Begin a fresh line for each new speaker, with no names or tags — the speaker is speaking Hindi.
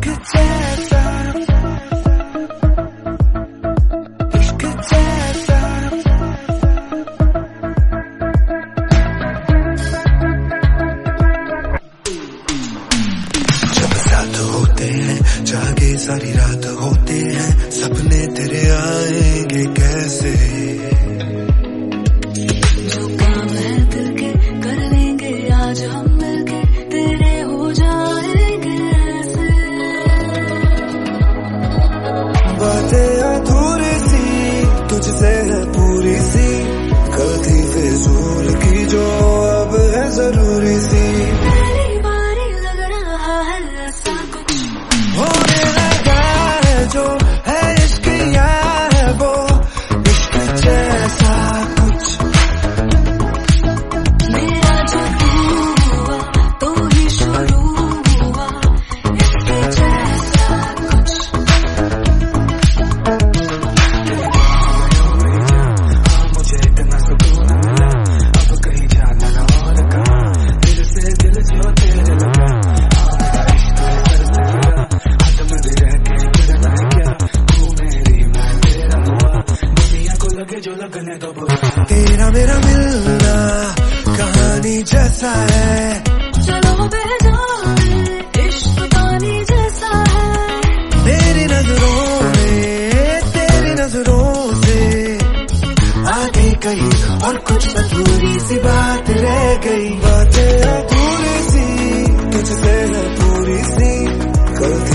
इश्क जैसा, इश्क जैसा। जब साथ होते हैं जागे सारी रात होते हैं, सपने तेरे आएंगे कैसे।
जो काम है दिल के कर लेंगे आज हम मिलके, तेरे हो जाएंगे ऐसे।
बातें अधूरी सी तुझसे है पूरी सी, कल थी फिजूल की जो अब है जरूरी सी।
पहली बारी लग रहा है ऐसा कुछ
होने लगा है जो है इश्क या है वो इश्क जैसा कुछ।
मेरा जो हुआ तो ही शुरू हुआ इश्क जैसा कुछ।
मुझे इतना सुकून मिला, अब कहीं जाना ना और कहाँ, दिल से दिल जो तेरे लगा। मेरा इश्क सर से गिरा, हाथ में भी रह के गिरता है क्या, तू मेरी मैं तेरा हुआ, दुनिया को लगे जो लगने तो बुरा। तेरा मेरा मिलना कहानी जैसा है,
चलो बेजाने इश्क पानी जैसा है।
मेरी नजरों में तेरी नजरों से आगे कहीं और कुछ अधूरी सी बात रह गई। बातें अधूरी सी तुझसे है पूरी सी, कल